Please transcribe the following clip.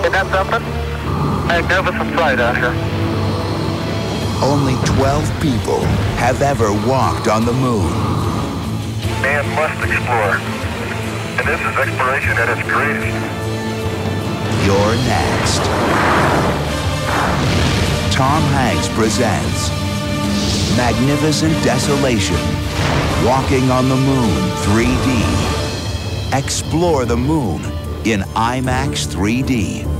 got something? Magnificent sight out here. Only 12 people have ever walked on the moon. Man must explore. And this is exploration at its greatest. You're next. Tom Hanks presents Magnificent Desolation, Walking on the Moon 3D. Explore the moon in IMAX 3D.